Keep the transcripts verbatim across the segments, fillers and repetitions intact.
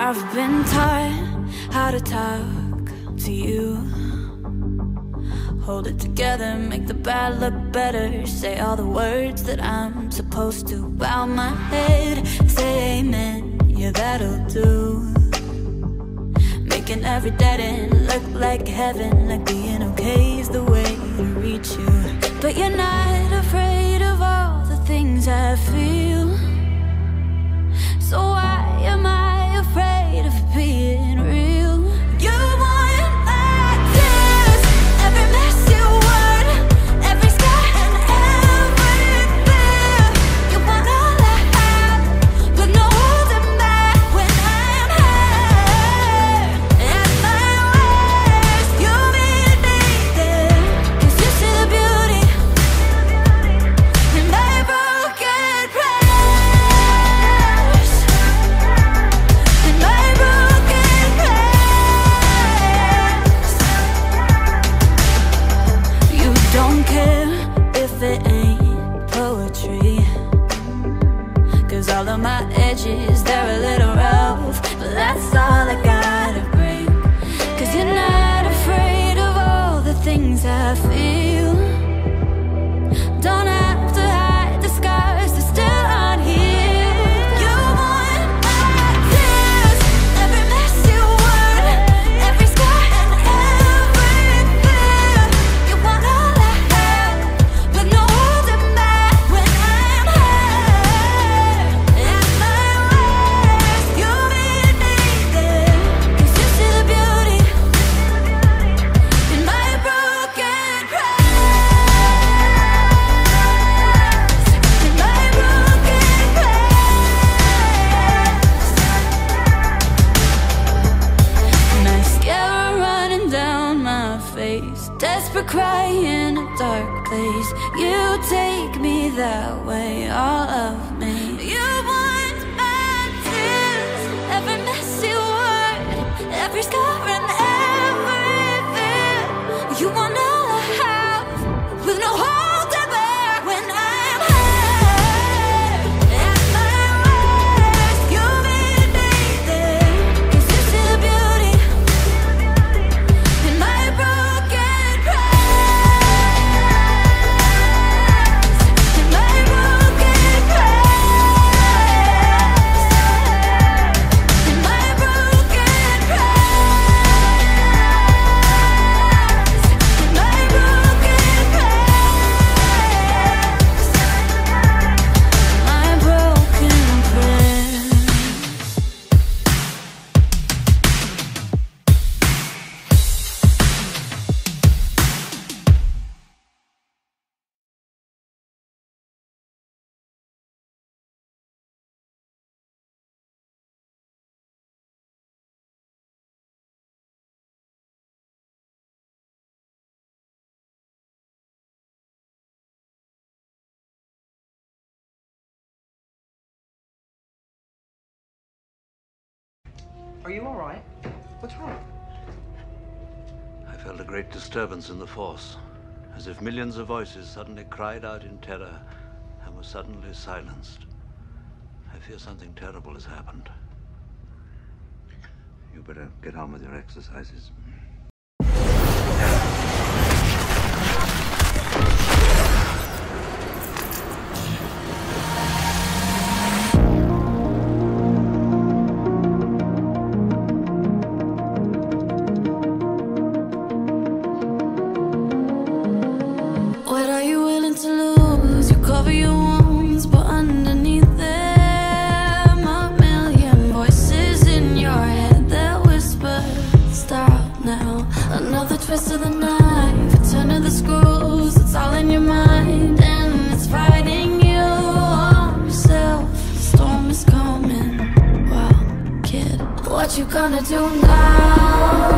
I've been taught how to talk to you. Hold it together, make the bad look better. Say all the words that I'm supposed to. Bow my head, say amen, yeah that'll do. Making every dead end look like heaven. Like being okay is the way to reach you. But you're not afraid of all the things I feel. So why am I afraid of being real? You want my tears, every messy word, every scar and every fear. You want all I have, but no holding back when I'm hurt. At my worst, you meet me there, 'cause you see the beauty in my broken prayers. In my broken prayers. You don't care if it ain't poetry, 'cause all of my edges, they're a little rough, but that's all I gotta bring. 'Cause you're not afraid of all the things I feel. Don't have to hide the scars that still aren't healed. You want my tears, every messy word, every scar and every fear. You want all I have, but no holding back when I'm hurt. At my worst, you meet me there, 'cause you see the beauty in my broken prayers. In my broken prayers. Mascara running down my face, desperate cry in a dark place. You take me that way, all of me. You want my tears, every messy word, every scar and every fear. You want all I have, with no holding back when I'm hurt. At my worst, you meet me there, 'cause you see the beauty in my broken prayers. In my broken prayers. In my broken prayers. In my broken prayers. My broken prayers. Are you all right? What's wrong? I felt a great disturbance in the force, as if millions of voices suddenly cried out in terror and were suddenly silenced. I fear something terrible has happened. You better get on with your exercises. What are you willing to lose? You cover your wounds, but underneath them a million voices in your head that whisper, stop now. Another twist of the knife, a turn of the screws. It's all in your mind, and it's fighting you on yourself. The storm is coming. Wow, kid, what you gonna do now?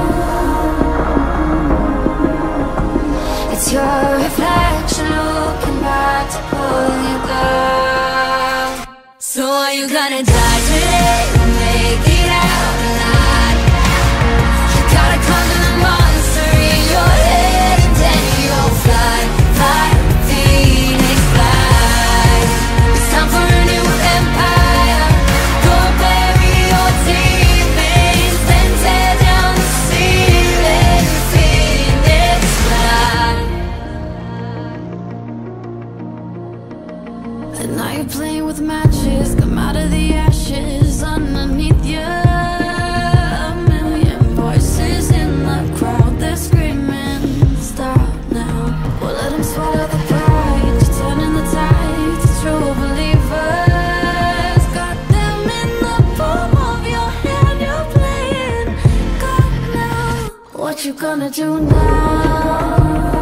It's your reflection looking back to pull you down. So are you gonna die today or make it out alive? You gotta conquer the monster in your head, and then you'll fly, fly, phoenix fly. It's time for a new empire. Go bury your demons. And now you're playing with matches. Come out of the ashes underneath you. A million voices in the crowd, they're screaming, stop now. Well, let them swallow the pride. You're turning the tide to true believers. Got them in the palm of your hand. You're playing God now. What you gonna do now?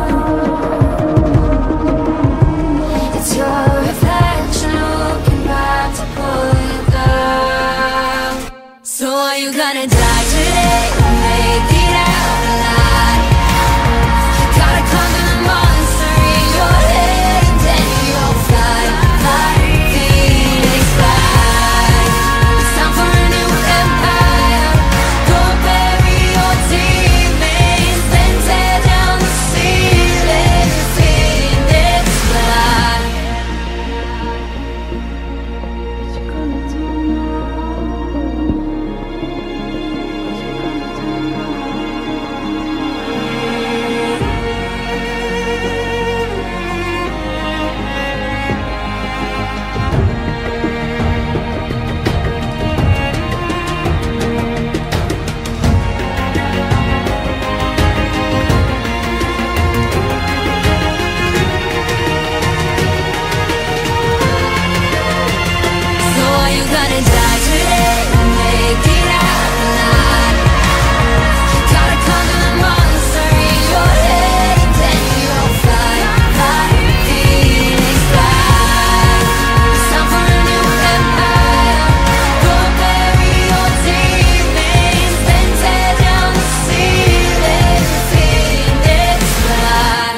It's your reflection looking back to pull you down. So are you gonna die today or make it out alive? You gotta conquer the monster in your head, and then you'll fly, fly, Phoenix fly. It's time for a new empire. Go bury your demons, then tear down the ceiling, Phoenix fly. What you gonna do now? So are you gonna die today or make it out alive? You gotta conquer the monster in your head, and then you'll fly, fly, Phoenix fly. It's time for a new empire. Go bury your demons, then tear down the ceiling, Phoenix fly.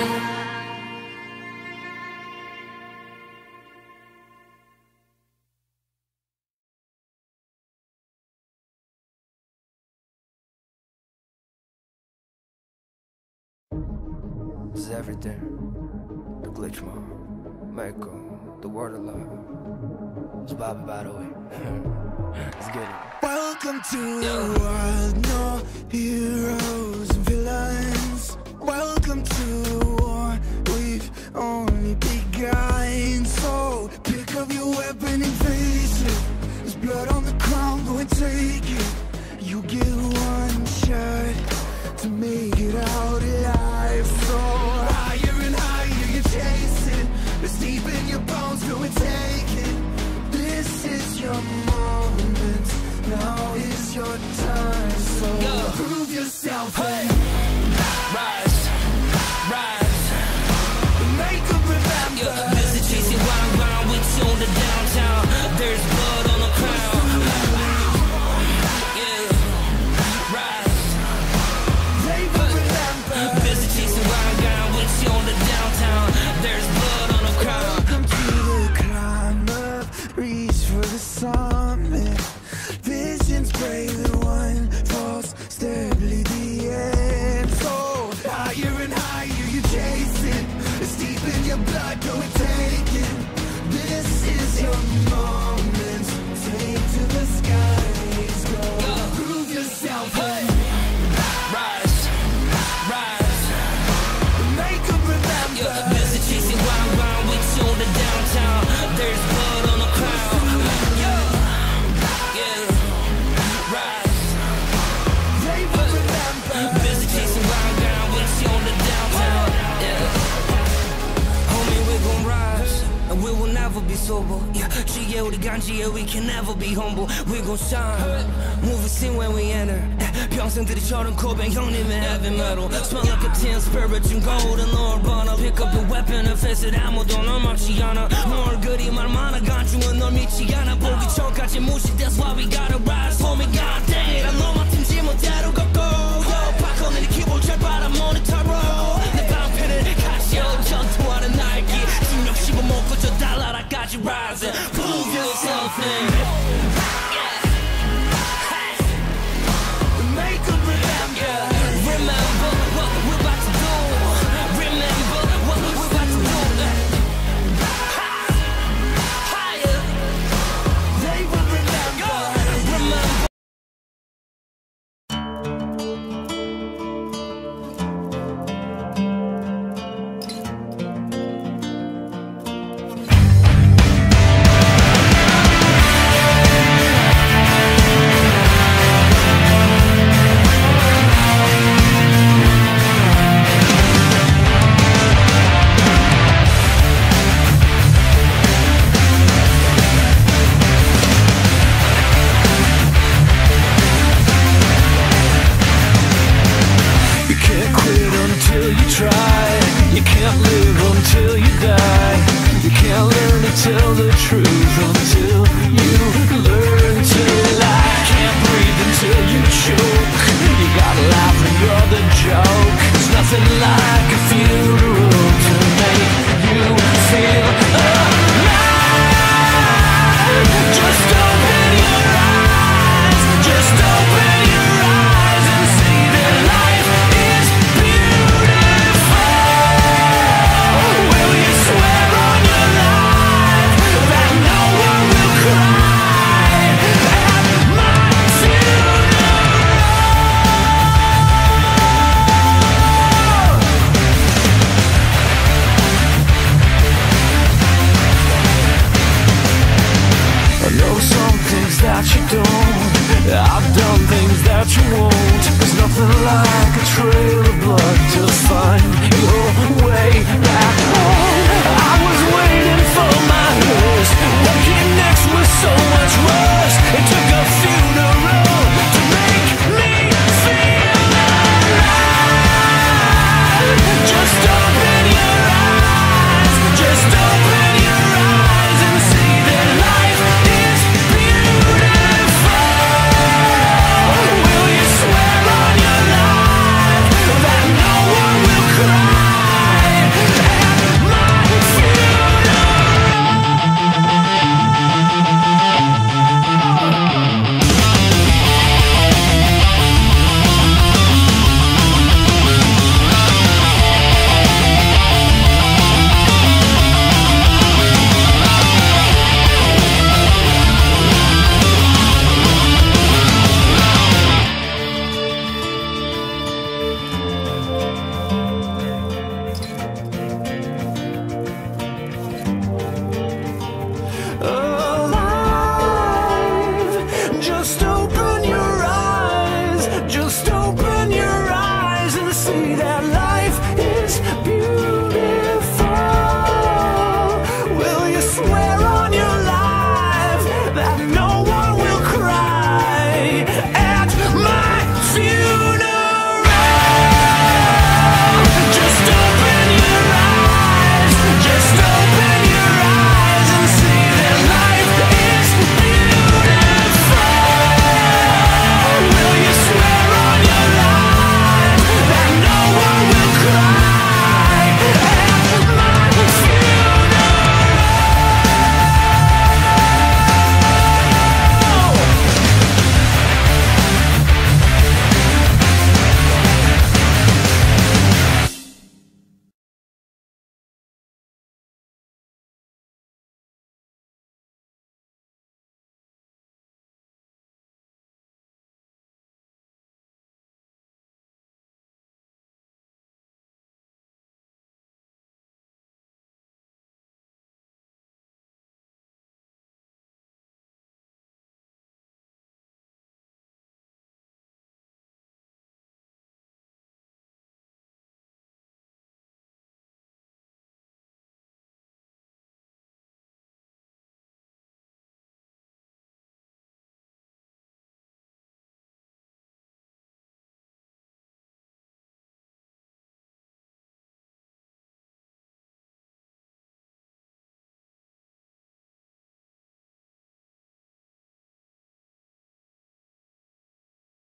This is everything. The glitch mom, Michael, the word of love. It's Bobby, by the way. Let's get it. Welcome to the world, no heroes and villains. Welcome to the war, we've only begun. So pick up your weapon and face it. There's blood on the ground, go and take it. You get one shot to make it out alive. So higher and higher you're chasing. It's deep in your bones, go and take it. This is your moment, now is your time. So prove yourself, hey. Rise, rise. Make them remember. Yeah, busy chasing round round with you on the downtown. There's blood on the crown. Yeah, rise. They will remember. Busy chasing round round with you on the downtown. There's blood on the crown. Welcome to the climb up, reach for the summit. Visions brave and one false step lead the end. So higher and higher you're chasing. It's deep in your blood, go and take it. This is your moment. Take to the skies, go. Prove yourself, hey. Rise, rise. Make them remember. Yeah, busy chasing round round with you on the downtown. There's blood on the crown. Yeah, yeah, rise. They will remember. Busy chasing round round with you on the downtown. Yeah, homie, we gon' rise, and we will never be sober. Yeah, 지혜 우리 간지에 we can never be humble. We gon' shine, move a scene when we enter. 평생들이 저런 고백 형님의 heavy metal. Smell like a tin spirit 준 golden Lord Bonner. Pick up your weapon and face it. 아무도 널 막지 않아. 뭘 그리 말 많아 간중은 널 믿지 않아. 보기 전까지 무시. That's why we gotta rise. Homie, god dang it. I know my team 지못대로 걷고. Yo, 바꿔내 네 키보드 잘 봐라 모니터로. 내 방패를 가시오 전투하는 날기. 중력 씹어먹고 저 달나라까지 rising. Prove yourself in. Make them remember. Remember what we're about to do. Remember what we're about to do. Higher. They will remember. Remember. tell the truth until you learn to lie. Can't breathe until you choke. You gotta laugh and you're the joke. There's nothing like